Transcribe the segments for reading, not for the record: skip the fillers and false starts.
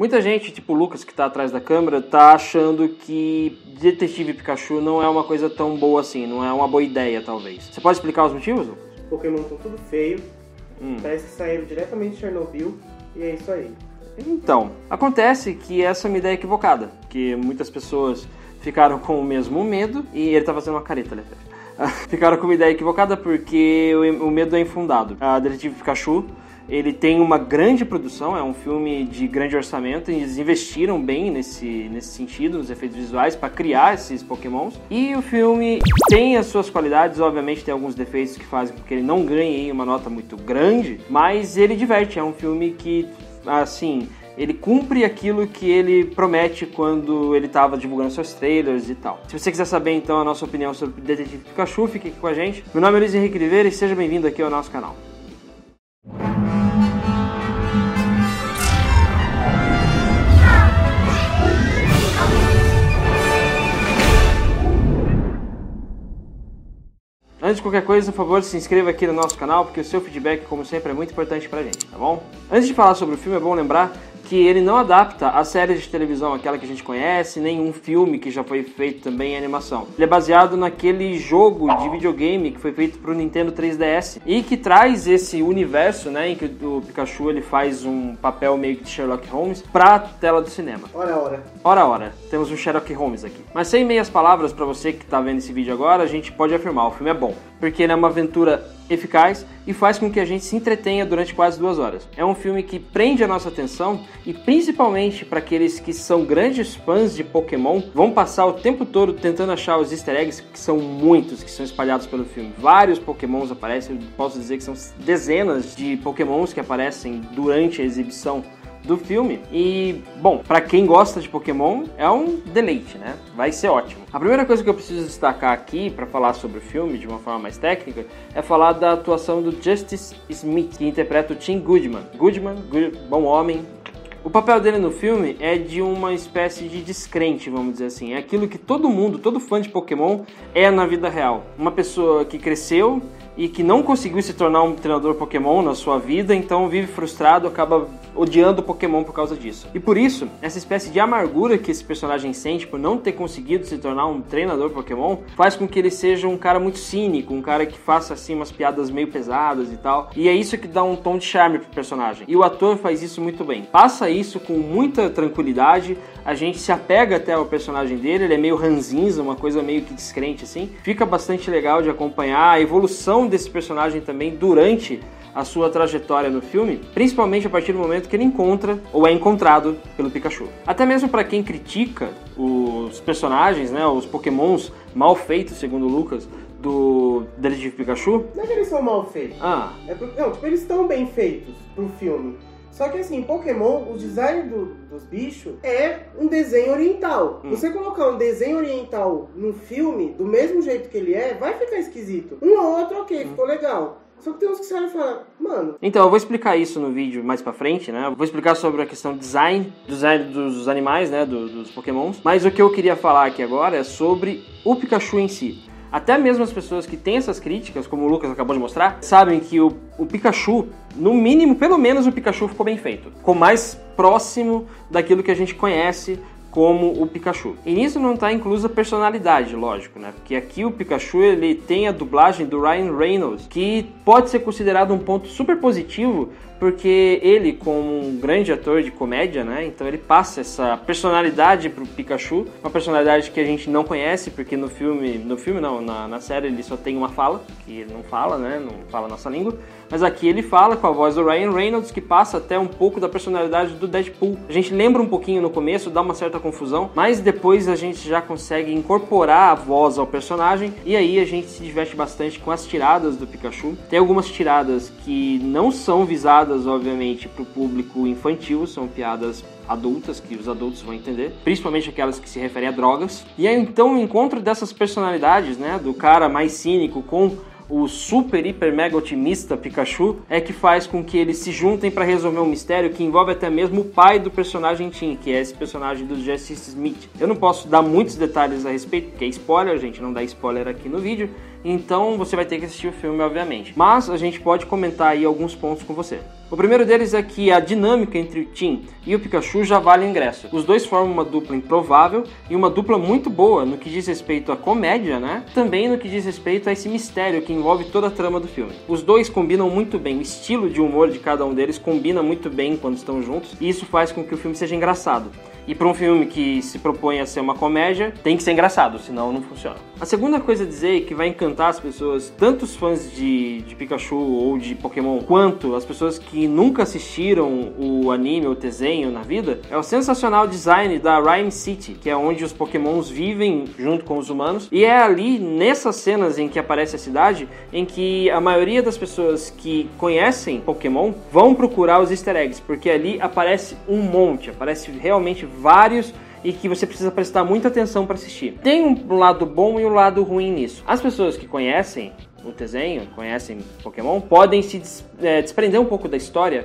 Muita gente, tipo o Lucas, que tá atrás da câmera, tá achando que Detetive Pikachu não é uma coisa tão boa assim, não é uma boa ideia, talvez. Você pode explicar os motivos, Lucas? Pokémon estão tudo feio, parece que saíram diretamente de Chernobyl, e é isso aí. Então, acontece que essa é uma ideia equivocada, que muitas pessoas ficaram com o mesmo medo, e ele tá fazendo uma careta ali atrás. Ficaram com uma ideia equivocada porque o medo é infundado. A Detetive Pikachu, ele tem uma grande produção, é um filme de grande orçamento, e eles investiram bem nesse sentido, nos efeitos visuais, para criar esses Pokémons. E o filme tem as suas qualidades, obviamente tem alguns defeitos que fazem com que ele não ganhe uma nota muito grande, mas ele diverte, é um filme que, assim, ele cumpre aquilo que ele promete quando ele estava divulgando seus trailers e tal. Se você quiser saber então a nossa opinião sobre Detetive Pikachu, fique aqui com a gente. Meu nome é Luiz Henrique Oliveira e seja bem-vindo aqui ao nosso canal. Antes de qualquer coisa, por favor, se inscreva aqui no nosso canal, porque o seu feedback, como sempre, é muito importante pra gente, tá bom? Antes de falar sobre o filme, é bom lembrar que ele não adapta a série de televisão, aquela que a gente conhece, nem um filme que já foi feito também em animação. Ele é baseado naquele jogo de videogame que foi feito pro Nintendo 3DS e que traz esse universo, né, em que o Pikachu ele faz um papel meio que de Sherlock Holmes pra tela do cinema. Ora, temos um Sherlock Holmes aqui. Mas sem meias palavras, pra você que tá vendo esse vídeo agora, a gente pode afirmar, o filme é bom, porque ele é uma aventura eficaz e faz com que a gente se entretenha durante quase 2 horas. É um filme que prende a nossa atenção e principalmente para aqueles que são grandes fãs de Pokémon, vão passar o tempo todo tentando achar os easter eggs, que são muitos, que são espalhados pelo filme. Vários Pokémons aparecem, eu posso dizer que são dezenas de Pokémons que aparecem durante a exibição do filme. E, bom, pra quem gosta de Pokémon, é um deleite, né? Vai ser ótimo. A primeira coisa que eu preciso destacar aqui, pra falar sobre o filme de uma forma mais técnica, é falar da atuação do Justice Smith, que interpreta o Tim Goodman. Goodman, bom homem. O papel dele no filme é de uma espécie de descrente, vamos dizer assim. É aquilo que todo mundo, todo fã de Pokémon é na vida real. Uma pessoa que cresceu e que não conseguiu se tornar um treinador Pokémon na sua vida, então vive frustrado, acaba odiando o Pokémon por causa disso. E por isso, essa espécie de amargura que esse personagem sente por não ter conseguido se tornar um treinador Pokémon, faz com que ele seja um cara muito cínico, um cara que faça assim umas piadas meio pesadas e tal. E é isso que dá um tom de charme pro personagem. E o ator faz isso muito bem. Passa isso com muita tranquilidade, a gente se apega até ao personagem dele, ele é meio ranzinza, uma coisa meio que descrente assim. Fica bastante legal de acompanhar a evolução desse personagem também durante a sua trajetória no filme, principalmente a partir do momento que ele encontra ou é encontrado pelo Pikachu. Até mesmo para quem critica os personagens, né, os Pokémons mal feitos, segundo o Lucas, do Detetive Pikachu. Não é que eles são mal feitos. É porque, não, tipo, eles estão bem feitos pro filme. Só que assim, Pokémon, o design dos bichos é um desenho oriental. Você colocar um desenho oriental no filme, do mesmo jeito que ele é, vai ficar esquisito. Um ou outro, ok, ficou legal. Só que tem uns que você olha e fala, mano... Então, eu vou explicar isso no vídeo mais pra frente, né? Eu vou explicar sobre a questão do design dos animais, né? Dos Pokémons. Mas o que eu queria falar aqui agora é sobre o Pikachu em si. Até mesmo as pessoas que têm essas críticas, como o Lucas acabou de mostrar, sabem que o Pikachu, no mínimo, pelo menos o Pikachu ficou bem feito. Ficou mais próximo daquilo que a gente conhece como o Pikachu. E nisso não está inclusa a personalidade, lógico, né? Porque aqui o Pikachu, ele tem a dublagem do Ryan Reynolds, que pode ser considerado um ponto super positivo, porque ele, como um grande ator de comédia, né? Então ele passa essa personalidade pro Pikachu, uma personalidade que a gente não conhece, porque na série ele só tem uma fala, que ele não fala, né? Não fala a nossa língua. Mas aqui ele fala com a voz do Ryan Reynolds, que passa até um pouco da personalidade do Deadpool. A gente lembra um pouquinho no começo, dá uma certa confusão, mas depois a gente já consegue incorporar a voz ao personagem, e aí a gente se diverte bastante com as tiradas do Pikachu. Tem algumas tiradas que não são visadas, obviamente, para o público infantil, são piadas adultas, que os adultos vão entender, principalmente aquelas que se referem a drogas. E aí então o encontro dessas personalidades, né, do cara mais cínico com o super, hiper, mega otimista Pikachu, é que faz com que eles se juntem para resolver um mistério que envolve até mesmo o pai do personagem Tim, que é esse personagem do Justice Smith. Eu não posso dar muitos detalhes a respeito, porque é spoiler, a gente não dá spoiler aqui no vídeo, então você vai ter que assistir o filme, obviamente. Mas a gente pode comentar aí alguns pontos com você. O primeiro deles é que a dinâmica entre o Tim e o Pikachu já vale o ingresso. Os dois formam uma dupla improvável e uma dupla muito boa no que diz respeito à comédia, né? Também no que diz respeito a esse mistério que envolve toda a trama do filme. Os dois combinam muito bem, o estilo de humor de cada um deles combina muito bem quando estão juntos, e isso faz com que o filme seja engraçado. E para um filme que se propõe a ser uma comédia, tem que ser engraçado, senão não funciona. A segunda coisa a dizer que vai encantar as pessoas, tanto os fãs de Pikachu ou de Pokémon, quanto as pessoas que nunca assistiram o anime ou desenho na vida, é o sensacional design da Rhyme City, que é onde os Pokémons vivem junto com os humanos, e é ali, nessas cenas em que aparece a cidade, em que a maioria das pessoas que conhecem Pokémon vão procurar os easter eggs, porque ali aparece um monte, aparece realmente vários, e que você precisa prestar muita atenção para assistir. Tem um lado bom e um lado ruim nisso. As pessoas que conhecem o desenho, conhecem Pokémon, podem se desprender um pouco da história,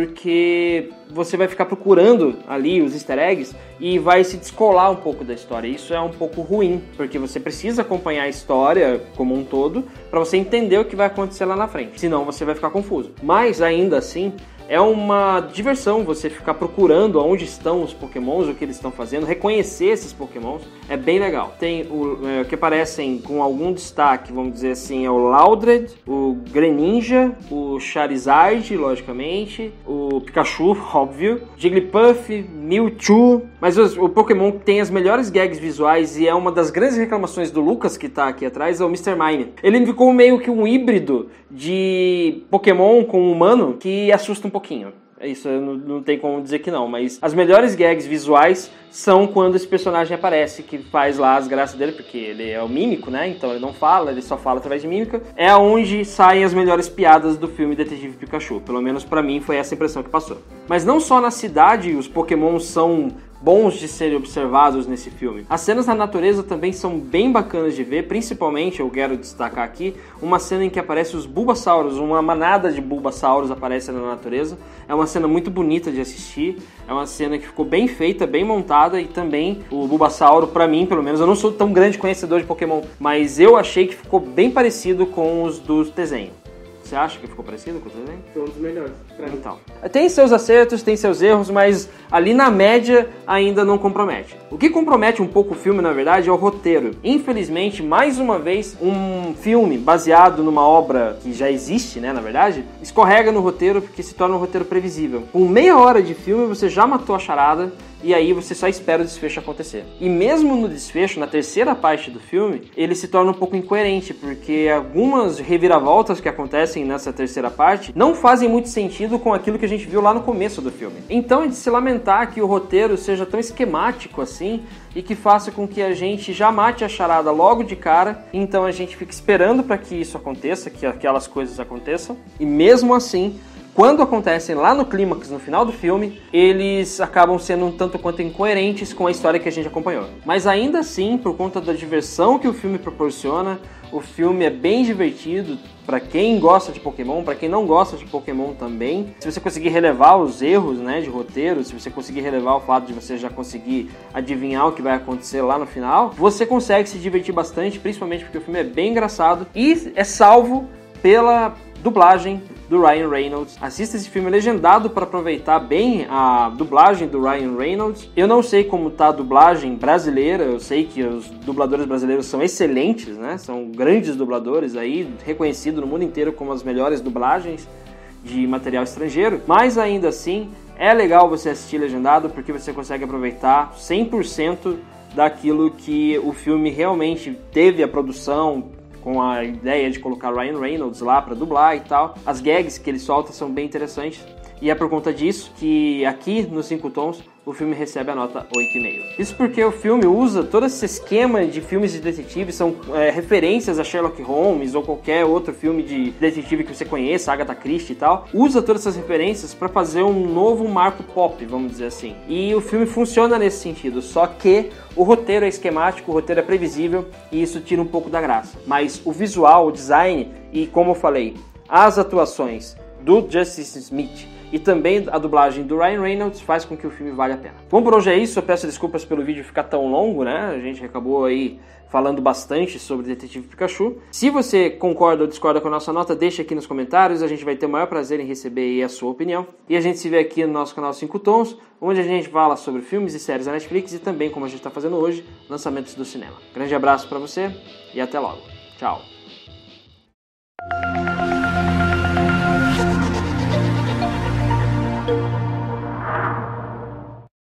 porque você vai ficar procurando ali os easter eggs e vai se descolar um pouco da história. Isso é um pouco ruim, porque você precisa acompanhar a história como um todo para você entender o que vai acontecer lá na frente, senão você vai ficar confuso. Mas ainda assim, é uma diversão você ficar procurando onde estão os Pokémons, o que eles estão fazendo, reconhecer esses Pokémons, é bem legal. Tem o que aparecem com algum destaque, vamos dizer assim, é o Loudred, o Greninja, o Charizard, logicamente, o Pikachu, óbvio, Jigglypuff, Mewtwo, mas o Pokémon que tem as melhores gags visuais e é uma das grandes reclamações do Lucas, que tá aqui atrás, é o Mr. Mime. Ele ficou meio que um híbrido de Pokémon com humano que assusta um pouquinho. Isso não tem como dizer que não, mas as melhores gags visuais são quando esse personagem aparece, que faz lá as graças dele, porque ele é o mímico, né? Então ele não fala, ele só fala através de mímica. É onde saem as melhores piadas do filme Detetive Pikachu. Pelo menos pra mim foi essa impressão que passou. Mas não só na cidade os Pokémons são bons de serem observados nesse filme. As cenas na natureza também são bem bacanas de ver, principalmente, eu quero destacar aqui, uma cena em que aparece os Bulbasauros, uma manada de Bulbasauros aparece na natureza. É uma cena muito bonita de assistir, é uma cena que ficou bem feita, bem montada, e também o Bulbasauro, pra mim, pelo menos, eu não sou tão grande conhecedor de Pokémon, mas eu achei que ficou bem parecido com os do desenho. Você acha que ficou parecido com o desenho? Foi um dos melhores. Então, tem seus acertos, tem seus erros, mas ali na média ainda não compromete. O que compromete um pouco o filme, na verdade, é o roteiro. Infelizmente, mais uma vez, um filme baseado numa obra que já existe, né, na verdade, escorrega no roteiro porque se torna um roteiro previsível. Com meia hora de filme, você já matou a charada, e aí você só espera o desfecho acontecer. E mesmo no desfecho, na terceira parte do filme, ele se torna um pouco incoerente, porque algumas reviravoltas que acontecem nessa terceira parte não fazem muito sentido com aquilo que a gente viu lá no começo do filme. Então é de se lamentar que o roteiro seja tão esquemático assim, e que faça com que a gente já mate a charada logo de cara, então a gente fica esperando para que isso aconteça, que aquelas coisas aconteçam, e mesmo assim, quando acontecem lá no clímax, no final do filme, eles acabam sendo um tanto quanto incoerentes com a história que a gente acompanhou. Mas ainda assim, por conta da diversão que o filme proporciona, o filme é bem divertido para quem gosta de Pokémon, para quem não gosta de Pokémon também. Se você conseguir relevar os erros, né, de roteiro, se você conseguir relevar o fato de você já conseguir adivinhar o que vai acontecer lá no final, você consegue se divertir bastante, principalmente porque o filme é bem engraçado e é salvo pela dublagem do Ryan Reynolds. Assista esse filme legendado para aproveitar bem a dublagem do Ryan Reynolds. Eu não sei como tá a dublagem brasileira, eu sei que os dubladores brasileiros são excelentes, né? São grandes dubladores aí, reconhecidos no mundo inteiro como as melhores dublagens de material estrangeiro, mas ainda assim é legal você assistir legendado porque você consegue aproveitar 100% daquilo que o filme realmente teve a produção, com a ideia de colocar Ryan Reynolds lá pra dublar e tal. As gags que ele solta são bem interessantes. E é por conta disso que aqui nos 5 Tons o filme recebe a nota 8,5. Isso porque o filme usa todo esse esquema de filmes de detetive, são referências a Sherlock Holmes ou qualquer outro filme de detetive que você conheça, Agatha Christie e tal. Usa todas essas referências para fazer um novo marco pop, vamos dizer assim. E o filme funciona nesse sentido, só que o roteiro é esquemático, o roteiro é previsível e isso tira um pouco da graça. Mas o visual, o design e, como eu falei, as atuações do Justice Smith e também a dublagem do Ryan Reynolds faz com que o filme valha a pena. Bom, por hoje é isso, eu peço desculpas pelo vídeo ficar tão longo, né? A gente acabou aí falando bastante sobre Detetive Pikachu. Se você concorda ou discorda com a nossa nota, deixa aqui nos comentários, a gente vai ter o maior prazer em receber aí a sua opinião. E a gente se vê aqui no nosso canal 5 Tons, onde a gente fala sobre filmes e séries da Netflix e também, como a gente está fazendo hoje, lançamentos do cinema. Grande abraço para você e até logo. Tchau!